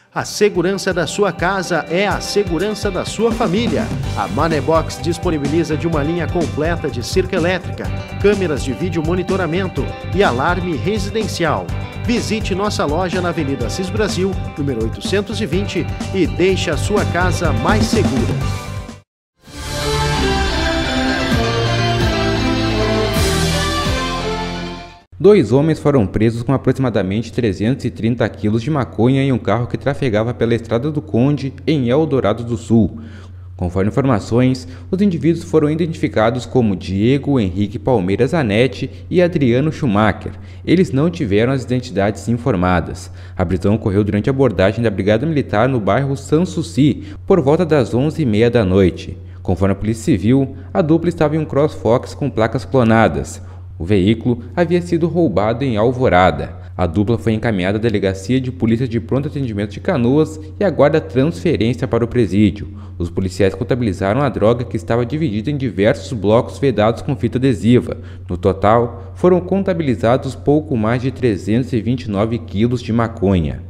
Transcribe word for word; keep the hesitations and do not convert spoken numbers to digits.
A segurança da sua casa é a segurança da sua família. A Manebox disponibiliza de uma linha completa de cerca elétrica, câmeras de vídeo monitoramento e alarme residencial. Visite nossa loja na Avenida Assis Brasil, número oitocentos e vinte, e deixe a sua casa mais segura. Dois homens foram presos com aproximadamente trezentos e trinta quilos de maconha em um carro que trafegava pela Estrada do Conde, em Eldorado do Sul. Conforme informações, os indivíduos foram identificados como Diego Henrique Palmeira Zanetti e Adriano Schumacher. Eles não tiveram as identidades informadas. A prisão ocorreu durante a abordagem da Brigada Militar no bairro Sanssouci, por volta das onze e meia da noite. Conforme a Polícia Civil, a dupla estava em um CrossFox com placas clonadas. O veículo havia sido roubado em Alvorada. A dupla foi encaminhada à Delegacia de Polícia de Pronto Atendimento de Canoas e aguarda transferência para o presídio. Os policiais contabilizaram a droga, que estava dividida em diversos blocos vedados com fita adesiva. No total, foram contabilizados pouco mais de trezentos e vinte e nove quilos de maconha.